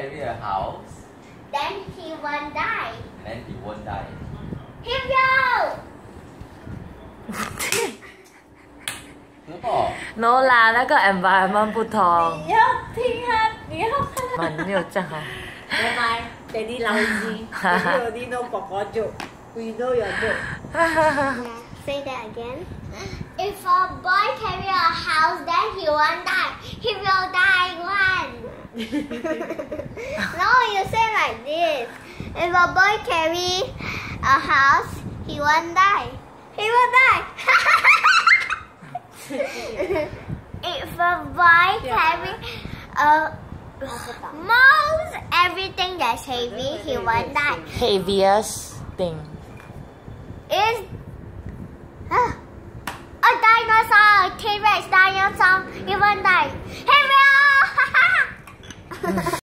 carry a house, then he won't die. then he won't die. Him yo! รู้ป่ะโนลาแล้วก็ environment 不同你要听他，你要看他。 มัน没有这样好拜拜，Daddy lousy. Daddy only know 哥哥 joke. We know your joke. Say that again. If a boy carry a house, then he won't die. He will die one. No, you say like this. If a boy carry a house, he won't die. He will die. If a boy carry a most everything that's heavy, he won't die. heaviest thing Is a dinosaur, T-Rex dinosaur, he won't die. He will.